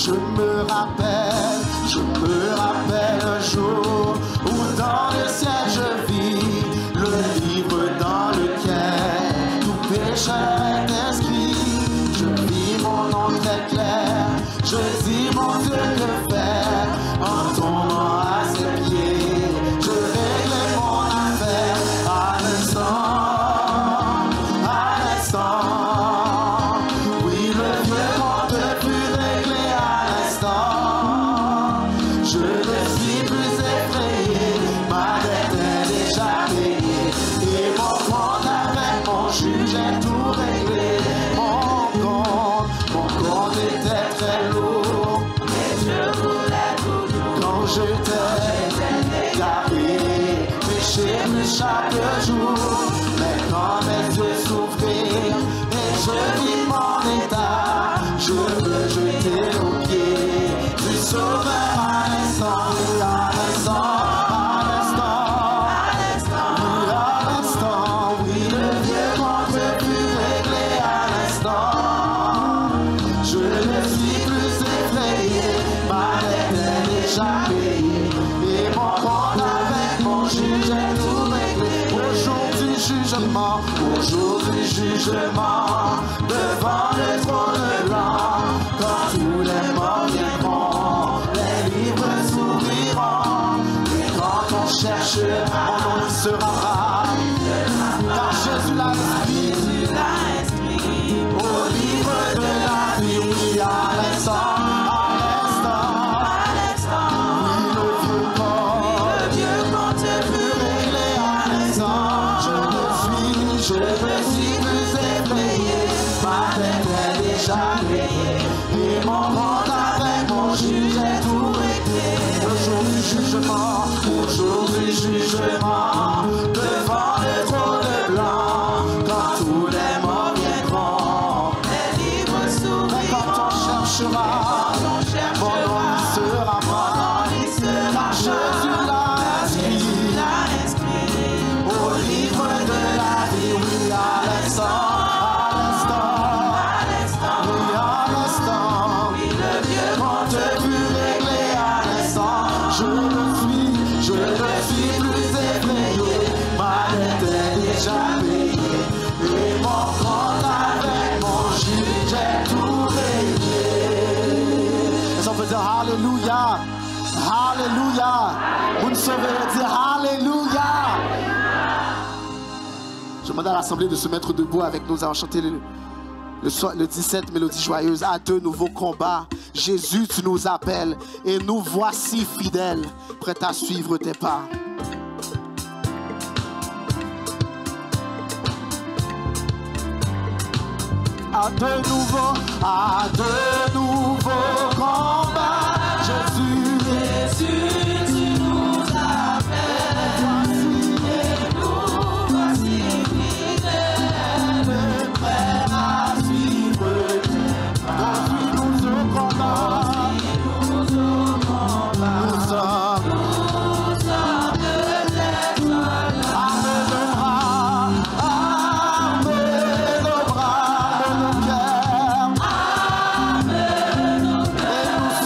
Je me rappelle un jour où dans le ciel je vis le livre dans lequel tout pécheur est inscrit. Je vis mon nom très clair, je dis mon Dieu que faire en tombant à ses pieds. Je règle mon affaire à l'instant. Oui, le vieux compte plus réglé à l'instant. Je ne suis plus effrayé, ma dette est déjà payée. Et mon compte avec mon juge est tout réglé. Mon compte était très lourd, mais Dieu voulait toujours. Quand je t'ai gardé, péché plus chaque jour. Mais quand mes yeux s'ouvrirent et je vis mon état, je veux jeter aux pieds du Sauveur à l'instant, à l'instant, à l'instant, oui, le vieux compte plus réglé à l'instant. Je ne suis plus effrayé, ma dette est déjà payée. Et mon compte avec mon juge est tout réglé. Aujourd'hui jugement, devant le trône blanc. Quand tous les morts viendront, les livres s'ouvriront. Et quand on cherche, mon nom ne sera pas. Car Jésus l'a inscrit au livre de la vie. Oui, à l'instant. Je ne suis plus effrayé, ma tête est déjà payée. Et mon compte avec mon juge est tout réglé. Aujourd'hui jugement, devant le trône blanc. Quand tous les morts viendront, les livres s'ouvriront. Quand on cherchera, mon nom y sera mort. Car Jésus l'a inscrit au livre de la vie. Oui, à l'instant, oui, à l'instant, oui, le vieux compte plus réglé à l'instant. Je ne suis plus effrayé, ma dette est déjà payée. Et mon compte avec mon juge est tout réglé. Est-ce qu'on peut dire Alléluia, Alléluia. Vous ne sauvez dire Alléluia. Je demande à l'Assemblée de se mettre debout avec nous. Nous allons chanter le 17 mélodies joyeuses. À de nouveaux combats, Jésus, tu nous appelles et nous voici fidèles, prêts à suivre tes pas. À de nouveaux combats, Jésus, tu nous appelles. Voici fidèles, prêts à suivre tes pas. Nous sommes de tes soldats. Armez nos bras, nos cœurs.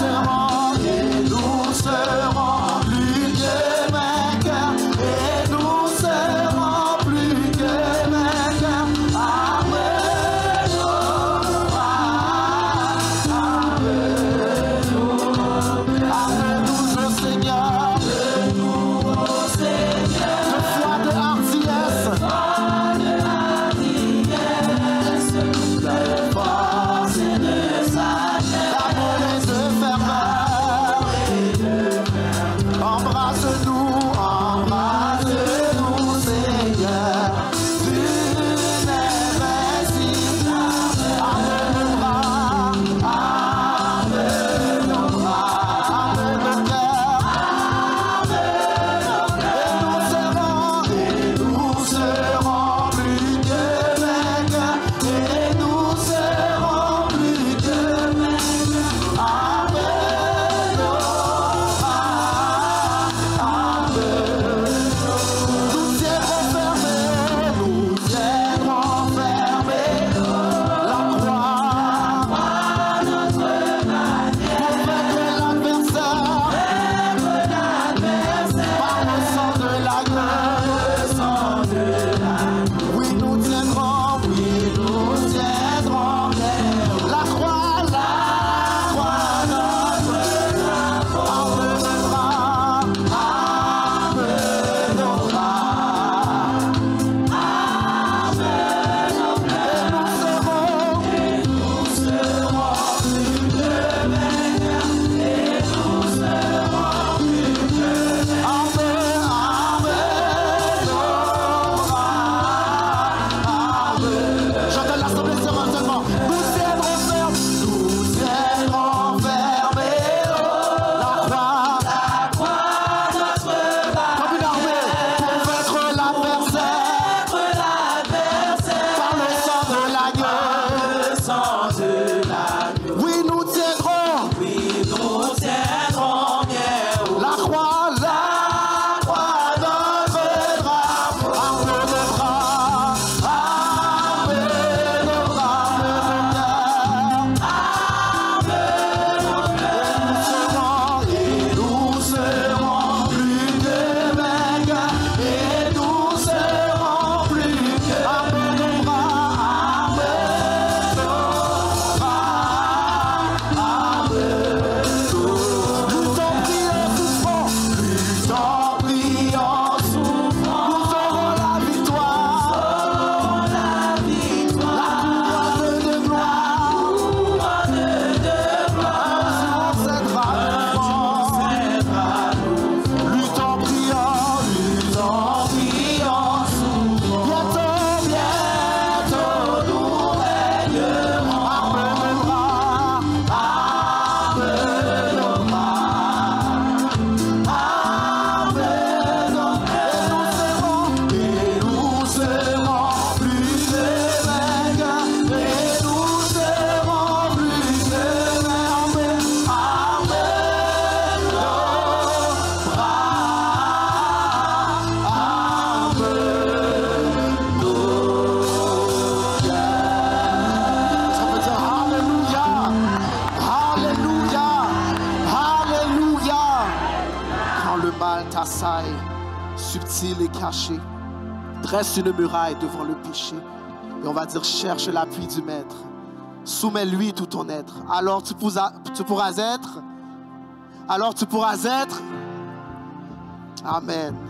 mal ta saille, subtile et cachée, dresse une muraille devant le péché. Et on va dire, cherche l'appui du Maître. Soumets-lui tout ton être. Alors tu pourras être. Alors tu pourras être. Amen.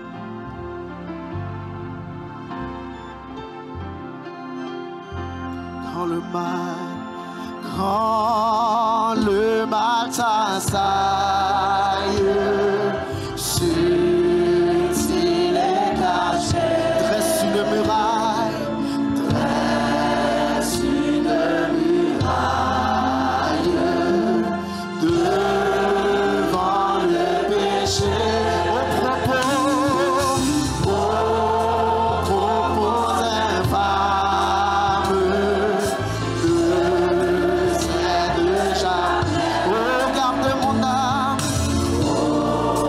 Quand le mal t'assaille, subtil et caché, dresse une muraille, devant le péché. Au propos infâmes, ne serait déjà. Oh, garde mon âme. Oh,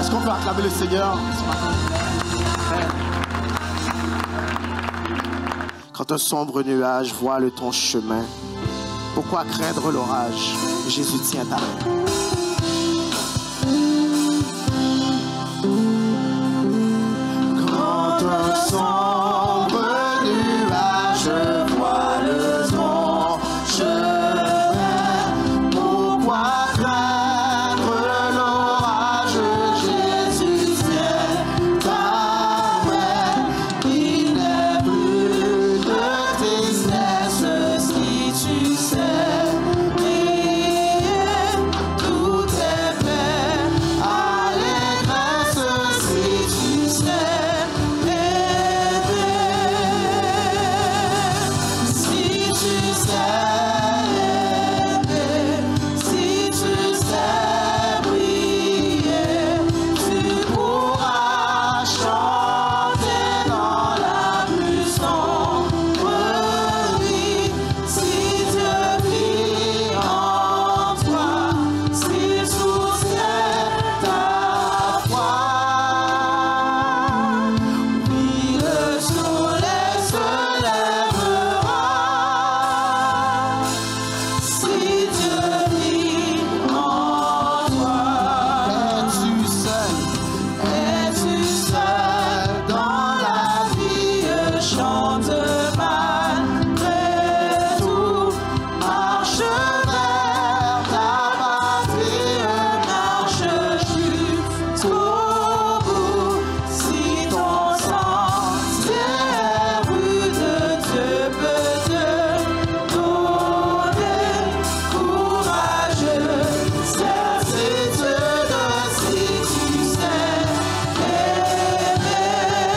Est-ce qu'on peut acclamer le Seigneur ce matin? Quand un sombre nuage voile ton chemin, pourquoi craindre l'orage? Jésus tient ta main. Quand un sombre nuage voile ton chemin, pourquoi craindre l'orage? Jésus tient ta main. Il n'est plus de tristesse si tu sais prier. Tout est fait, allégresse si tu sais aimer. Si tu sais aimer, si tu sais prier, tu pourras chanter dans la plus sombre nuit. Si Dieu vit en toi, s'il soutient ta foi, oui, le soleil se lèvera. Si Dieu vit en toi, es-tu seul dans la vie? Chante malgré tout, marche vers ta patrie, marche jusqu'au bout. Si ton sentier est rude, Dieu peut te donner courageux. Certitude si tu sais aimer.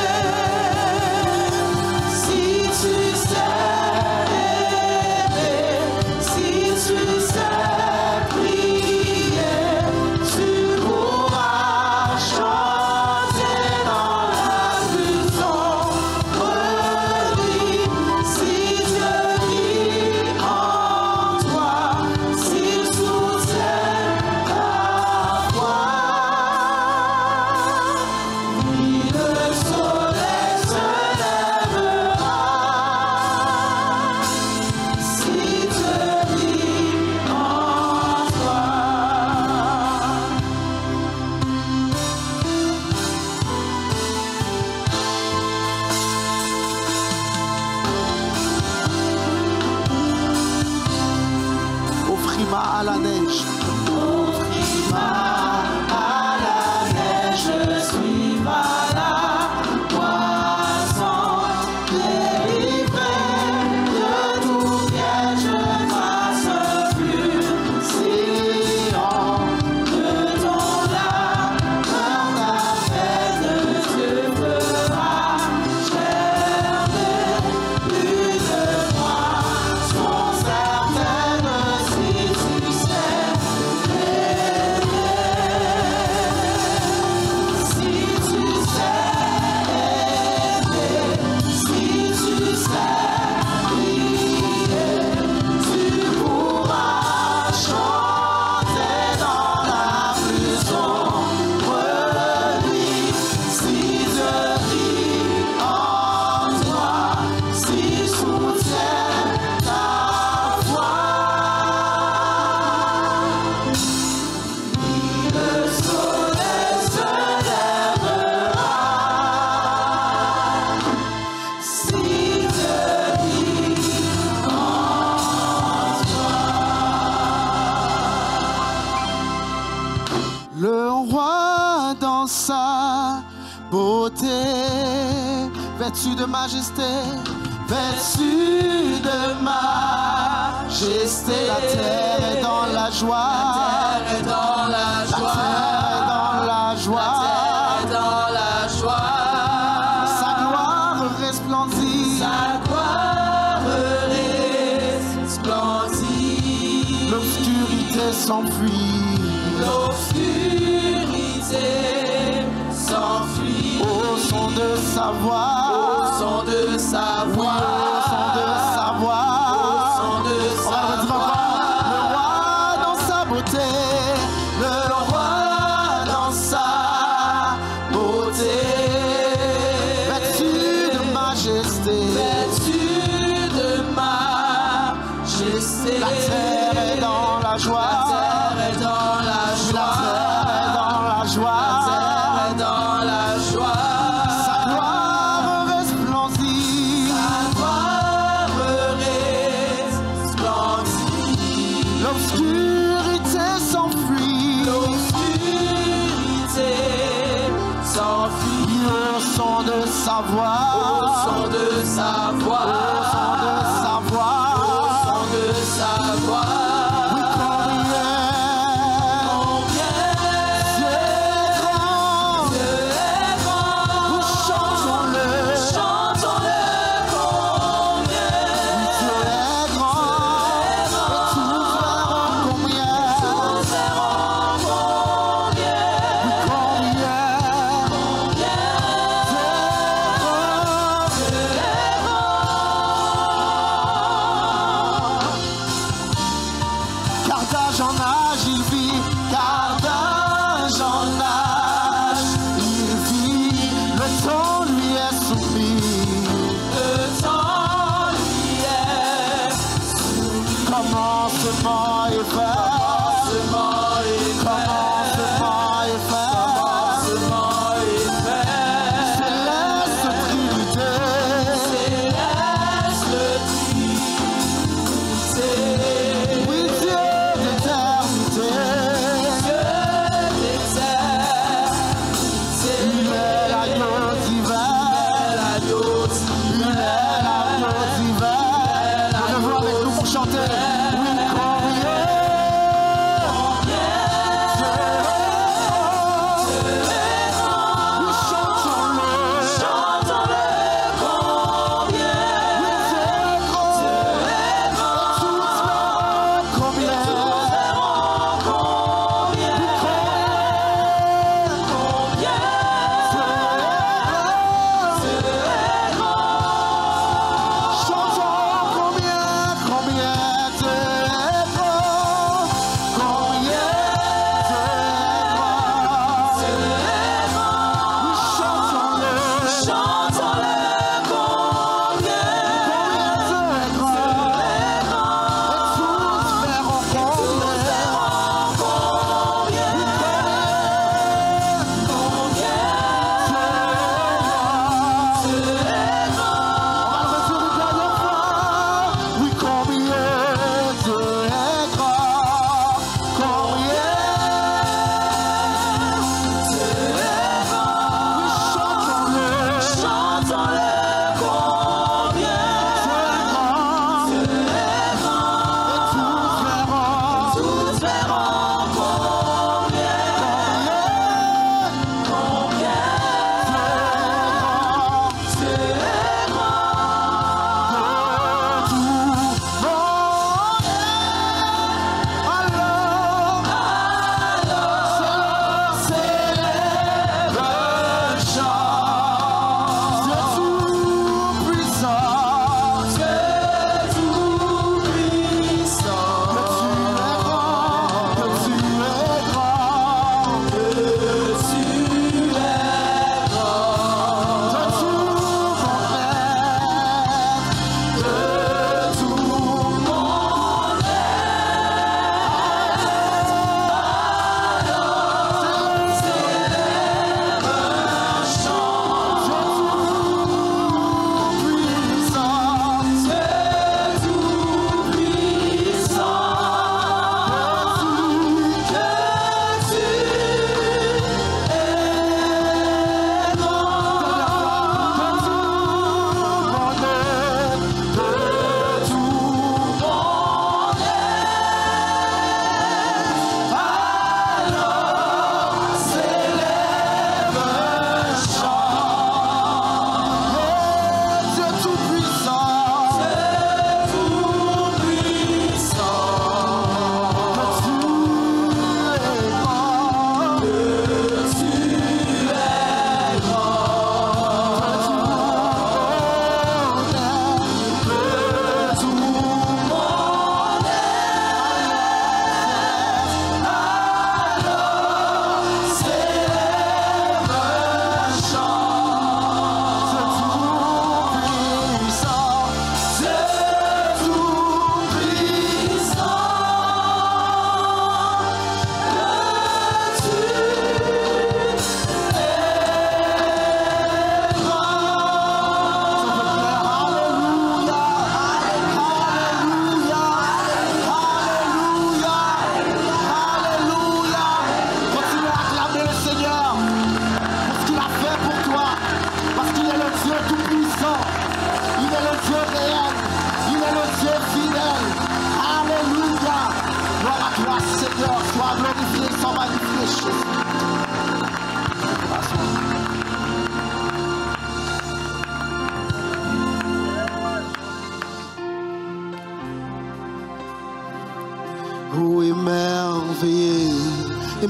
Si tu sais aimer, si tu sais prier, tu pourras chanter dans la plus sombre nuit. Si Dieu vit en toi, s'il soutient ta foi, oui, le soleil se lèvera. Si Dieu vit en toi. Offris-moi à la neige. Offris-moi à la neige, suis-moi la poisson, délivré de tout piège, grâce pure, sillon de ton âme, ta peine, Dieu fera germer plus de moissons certaines si tu sais aimer. Si tu sais aimer, si tu sais prier, tu pourras chanter dans la plus sombre nuit. Si Dieu vit en toi, s'il soutient ta foi, le soleil se lèvera. Si Dieu vit en toi. Le roi dans sa beauté, vêtu de majesté, vêtu de majesté. La terre est dans la joie. La terre est dans la joie. La terre est dans la joie. La terre est dans la joie. Sa gloire resplendit. Sa gloire resplendit. L'obscurité s'enfuit. L'obscurité s'enfuit. Au son de sa voix. Au son de sa voix. Au son de sa voix. Au son de sa voix. Le roi dans sa beauté. Le roi dans sa joie. La terre est dans la joie. La terre est dans la joie. Sa gloire resplendit. L'obscurité s'enfuit. Au son de sa voix. Au son de sa voix. Oui, combien Dieu est grand. Nous chantons-le. Combien Dieu est grand. Et tous verront combien. Oui, combien Car d'âge en âge il vit, car d'âge en âge il vit, le temps lui est soumis. Commencement est fait. Commencement est fait. Céleste Trinité. Oui, Dieu d'éternité. Il est l'agneau divin. Il est l'agneau divin. Levez-vous avec nous pour chanter. Oui, combien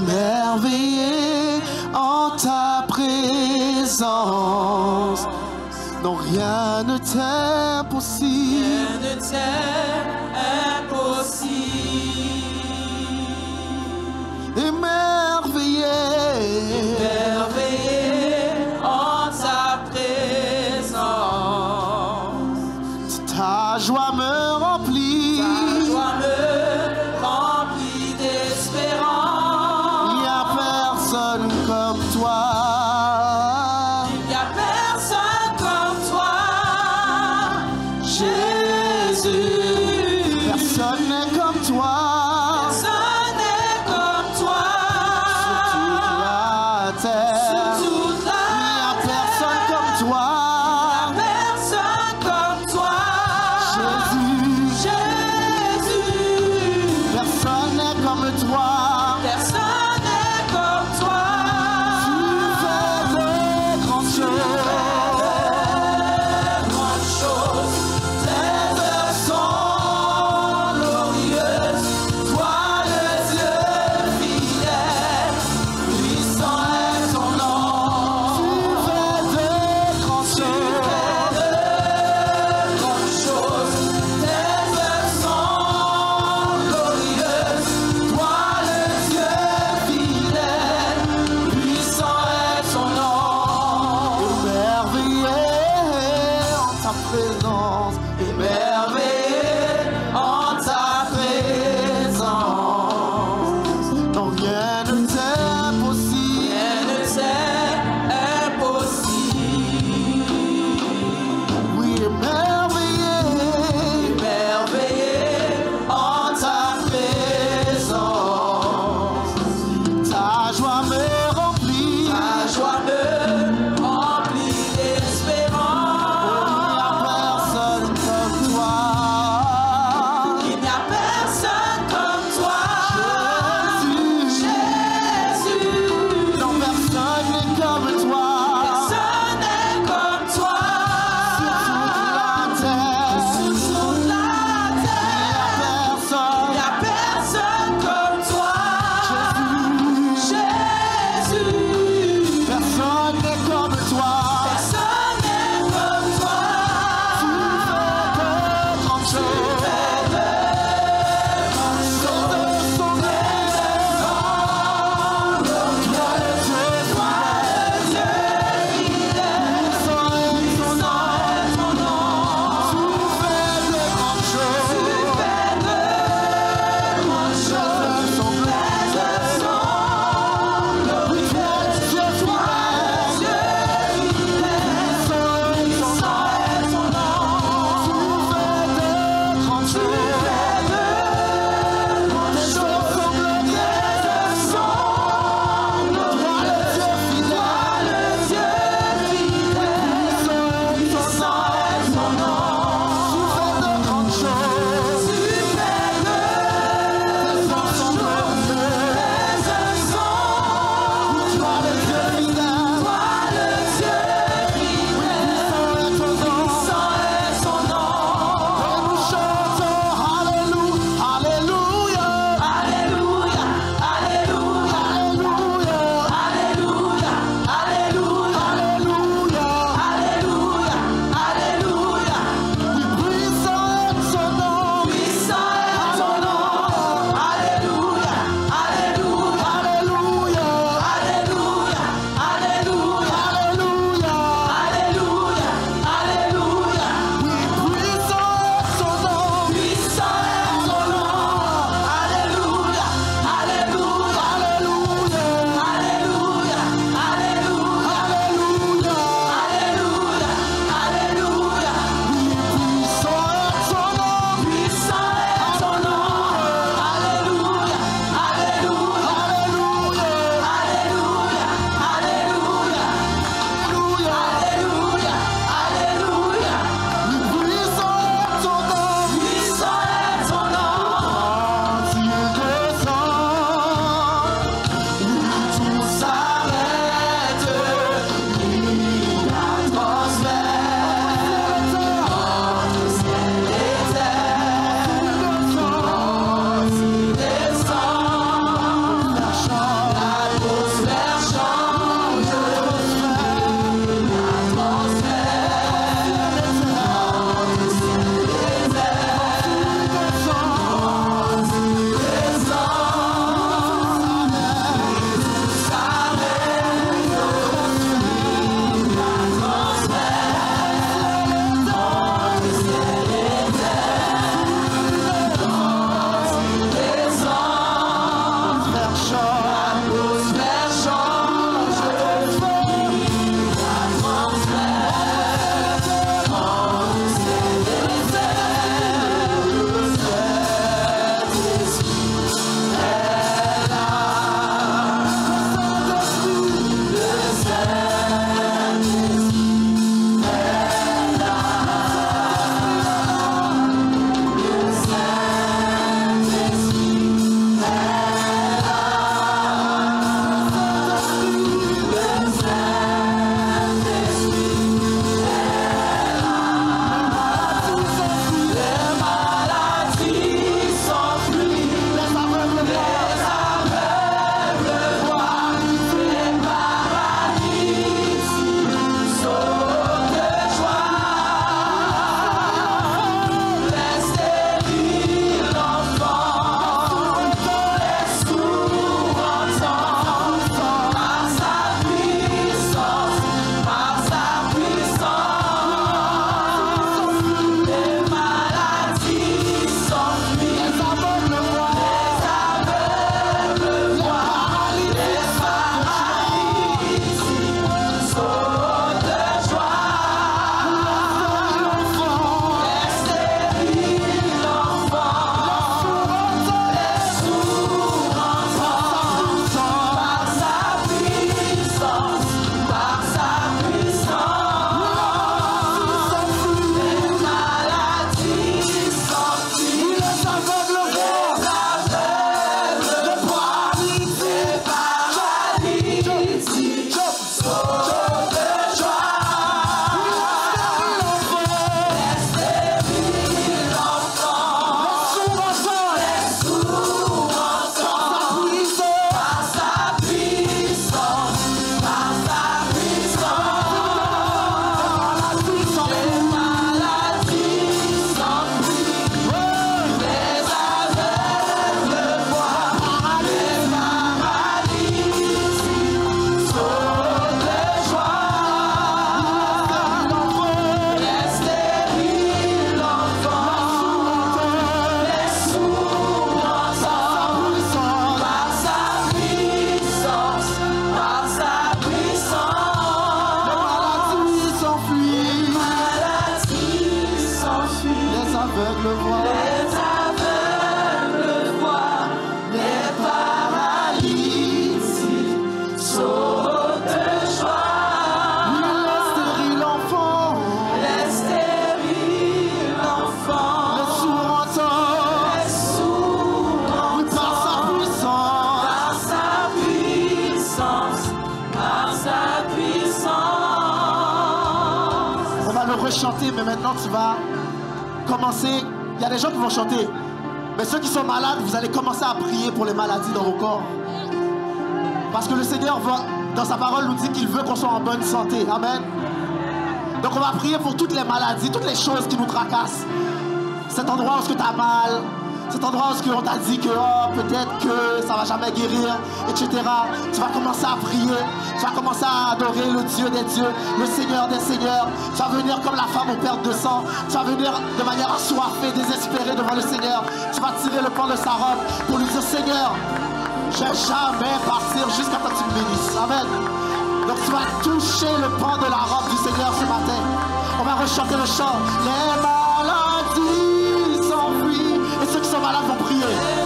émerveillé en ta présence. Non, rien ne t'est impossible. Rien ne t'est impossible. Émerveillé, Émerveillé en ta présence. ta joie me remplit. Ta joie me remplit d'espérance. Il n'y a personne comme toi. Il n'y a personne comme toi, Jésus. Personne n'est comme toi. Personne n'est comme toi. Sur toute la terre. Sur toute Il n'y a la personne comme toi. personne comme toi, Jésus. Jésus. Personne n'est comme toi. Personne n'est comme toi. Tu fais des grandes choses. Grandes choses, tes œuvres sont glorieuses. Toi le Dieu fidèle, puissant est ton veux chanter, mais maintenant tu vas commencer. Il y a des gens qui vont chanter. Mais ceux qui sont malades, vous allez commencer à prier pour les maladies dans vos corps. Parce que le Seigneur, dans sa parole, nous dit qu'il veut qu'on soit en bonne santé. Amen. Donc on va prier pour toutes les maladies, toutes les choses qui nous tracassent. Cet endroit où tu as mal, cet endroit où on t'a dit que oh, peut-être que ça ne va jamais guérir, etc. Tu vas commencer à prier, tu vas commencer à adorer le Dieu des dieux, le Seigneur des seigneurs. Tu vas venir comme la femme aux pertes de sang. Tu vas venir de manière assoiffée, désespérée devant le Seigneur. Tu vas tirer le pan de sa robe pour lui dire Seigneur, je ne vais jamais partir jusqu'à ce que tu me bénisses. Amen. Donc tu vas toucher le pan de la robe du Seigneur ce matin. On va rechanter le chant. Les maladies s'enfuient. Et ceux qui sont malades vont prier.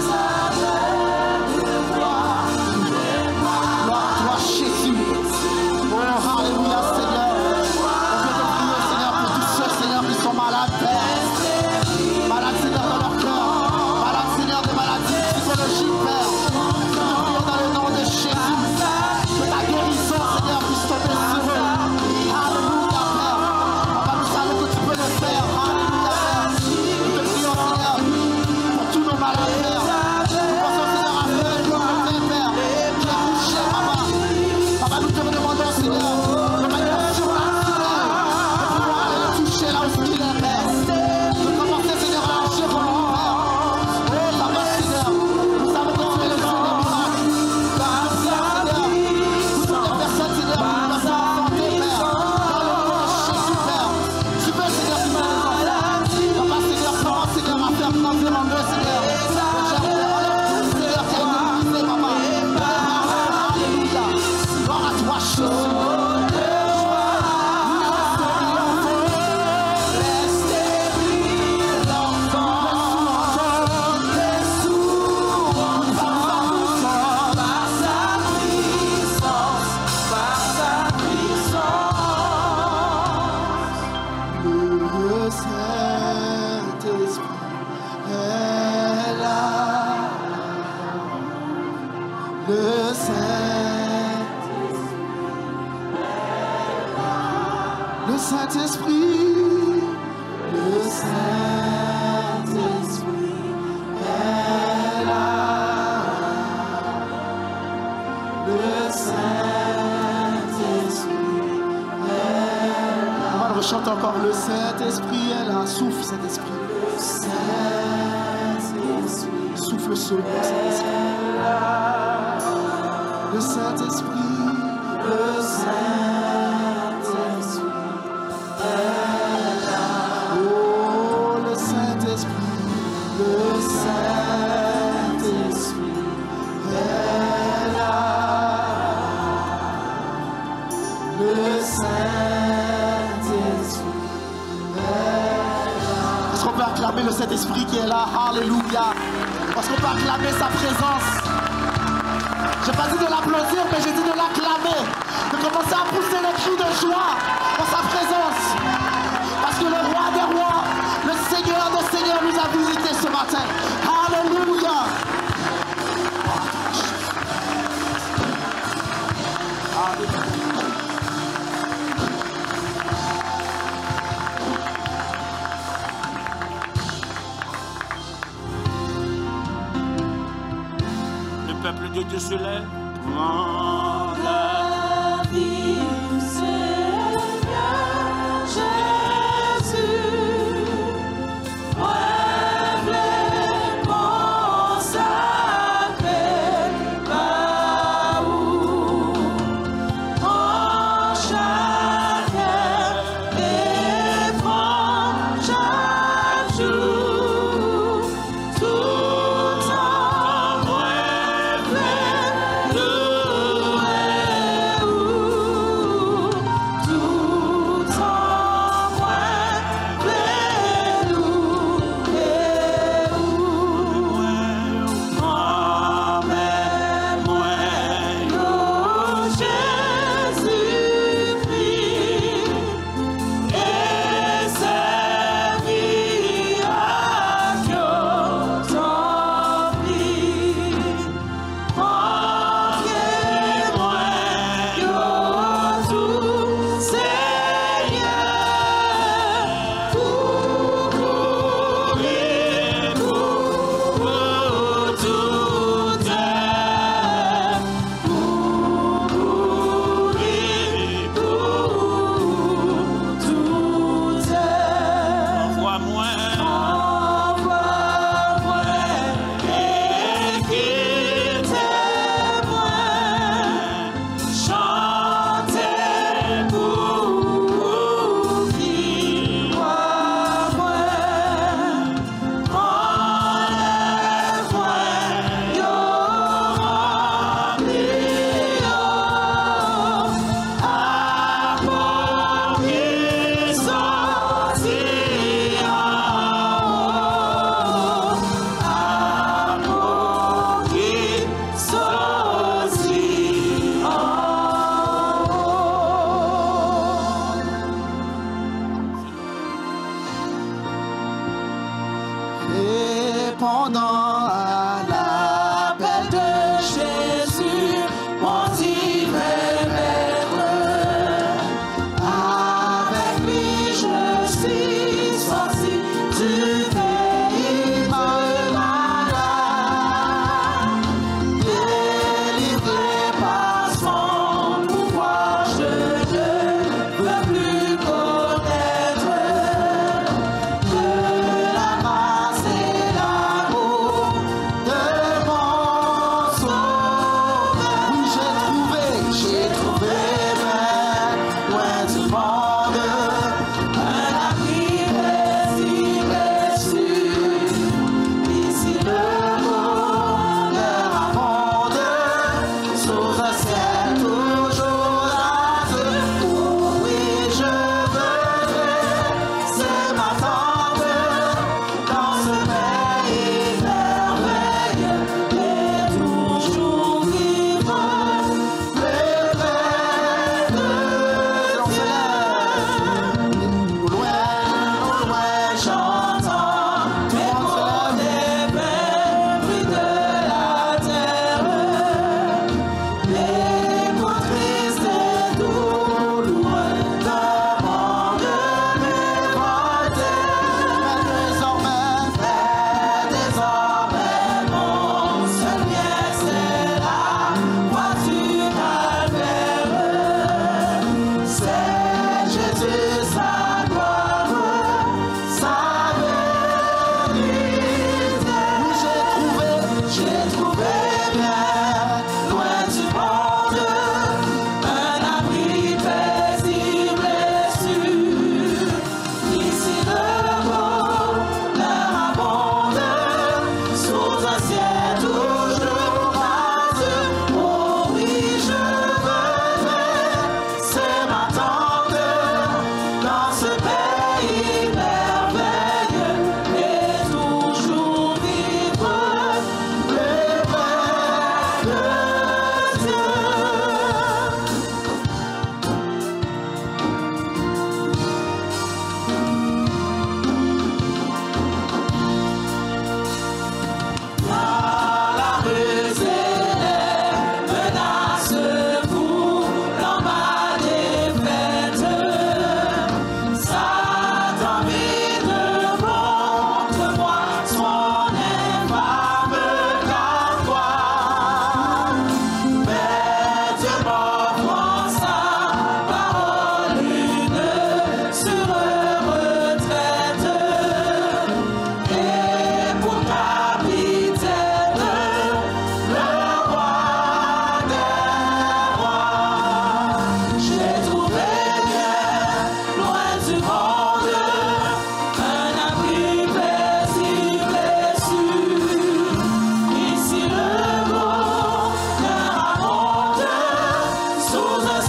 Gloire à toi, Jésus. Oh, alléluia, Seigneur. On vient te prier, Seigneur, pour tous ceux, Seigneur, qui sont malades, Père. Malades, Seigneur, dans leur cœur. Malades, Seigneur, des maladies psychologiques, Père. Nous te prions dans le nom de Jésus. Que ta guérison, Seigneur, puisse tomber sur eux. Alléluia, Père. Papa, nous savons que tu peux le faire. Alléluia, Père. Nous te prions, Seigneur, pour tous nos malades, Père. Nous pensons, Seigneur, à Père, qui est Père, qui est couché, Papa. Papa, nous te demandons, Seigneur, de manière surnaturelle, de pouvoir aller le toucher là où il est, Père. De commencer, Seigneur, à agir pour lui, Père. Oh, Papa, Seigneur, nous savons que tu es le Dieu des miracles. Papa, Seigneur, pour toutes les personnes, Seigneur, qui nous passent en santé, Père. Dans le nom de Jésus, Père. Tu peux, Seigneur, qui nous les enfants. Papa, Seigneur, comment, Seigneur, à faire grandir en eux, Seigneur. Seigneur, qui a été brisé, Papa. Alléluia. Gloire à toi, Jésus. Le Saint-Esprit est là. Le Saint-Esprit, le Saint-Esprit est là. Le Saint-Esprit est là. On va le chanter encore. Le Saint-Esprit est là. Souffle, Saint-Esprit. Le Saint-Esprit. Souffle sur nous, Saint-Esprit. Le Saint-Esprit, le Saint-Esprit est là. Oh, le Saint-Esprit, le Saint-Esprit est là. Le Saint-Esprit est là. Est-ce qu'on peut acclamer le Saint-Esprit qui est là? Alléluia. Est-ce qu'on peut acclamer sa présence? Je n'ai pas dit de l'applaudir, mais j'ai dit de l'acclamer. De commencer à pousser les cris de joie dans sa présence. Parce que le roi des rois, le Seigneur des seigneurs nous a visités ce matin. Alléluia. Le peuple de Dieu se lève. Prends la vie du Seigneur Jésus, rêve-les consacrés, là où prends chaque heure et prends chaque jour, tout en rêve. Le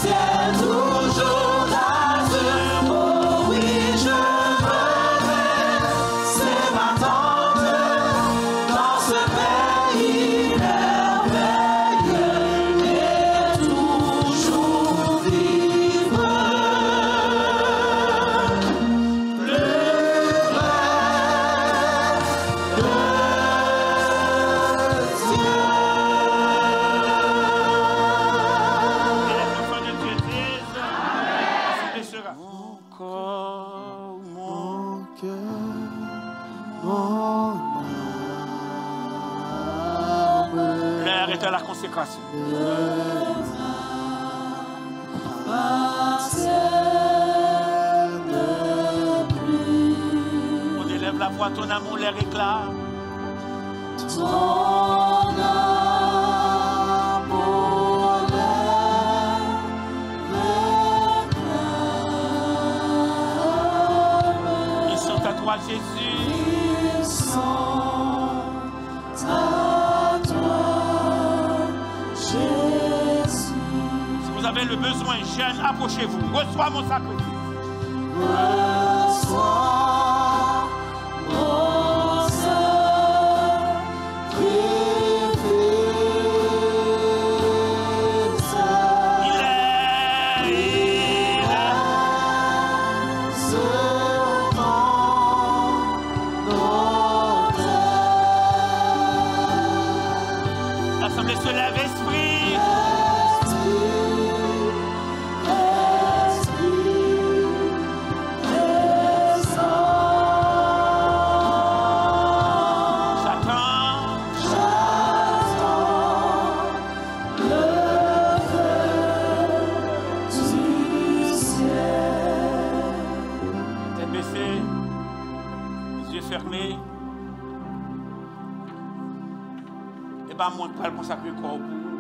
ciel toujours d'azur. Oh oui, je me mets, c'est ma tente dans ce pays merveilleux et toujours vivre. L'heure est à la consécration. On élève la voix, ton amour, l'air éclate. Ils sont à toi, Jésus. Si vous avez le besoin, jeune, approchez-vous. Reçois mon sacrifice. L'assemblée se lève, esprit. Fermé. Et bien, moi, je vais consacrer le corps pour vous.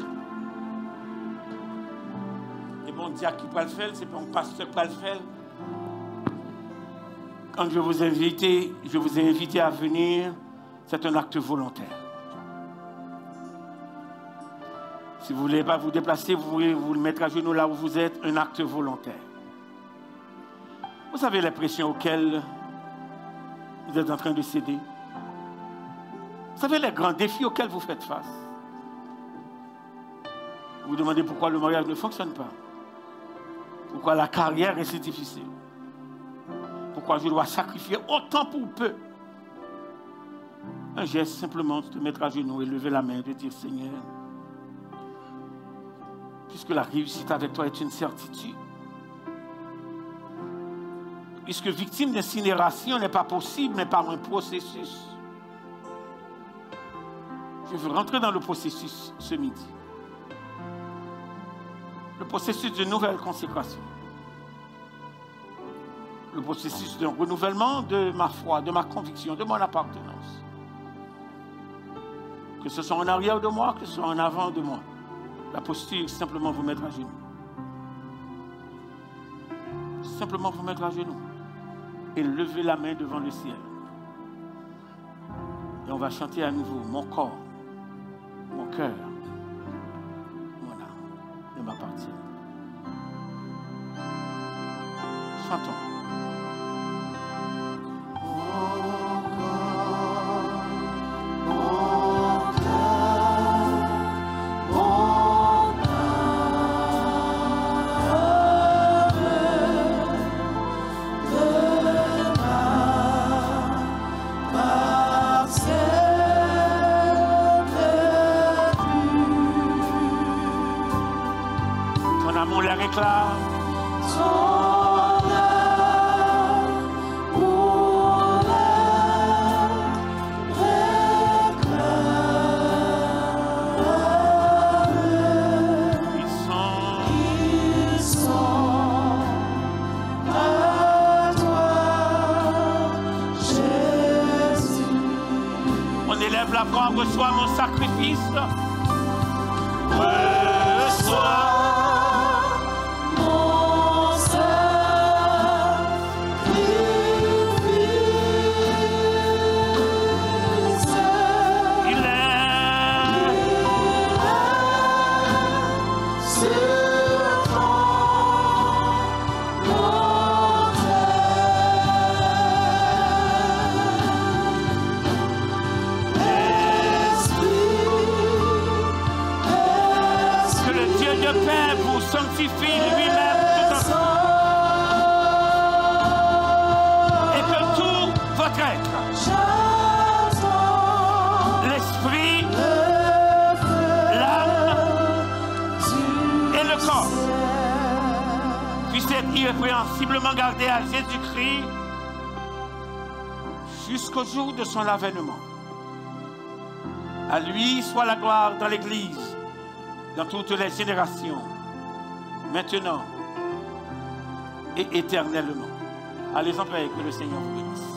Et mon diacre qui va le faire, c'est pas mon pasteur qui va le faire. Quand je vous ai invité à venir, c'est un acte volontaire. Si vous ne voulez pas vous déplacer, vous pouvez vous le mettre à genoux là où vous êtes, un acte volontaire. Vous savez les pressions auxquelles vous êtes en train de céder. Vous savez les grands défis auxquels vous faites face. Vous vous demandez pourquoi le mariage ne fonctionne pas. Pourquoi la carrière est si difficile. Pourquoi je dois sacrifier autant pour peu. Un geste simplement de te mettre à genoux et lever la main, de dire Seigneur, puisque la réussite avec toi est une certitude, puisque victime d'incinération n'est pas possible, mais par un processus. Je veux rentrer dans le processus ce midi. Le processus de nouvelle consécration. Le processus d'un renouvellement de ma foi, de ma conviction, de mon appartenance. Que ce soit en arrière de moi, que ce soit en avant de moi. La posture, simplement vous mettre à genoux. Simplement vous mettre à genoux. Et lever la main devant le ciel. Et on va chanter à nouveau. Mon corps, mon cœur, mon âme ne m'appartiennent. Chantons. Reçois mon sacrifice. Reçois mon sacrifice. Il est sur ton sanctifie lui-même tout entier. Et que tout votre être, l'esprit, l'âme et le corps puissent être irrépréhensiblement gardés à Jésus-Christ jusqu'au jour de son avènement. À lui soit la gloire dans l'Église, dans toutes les générations, maintenant et éternellement. Allez en paix, que le Seigneur vous bénisse.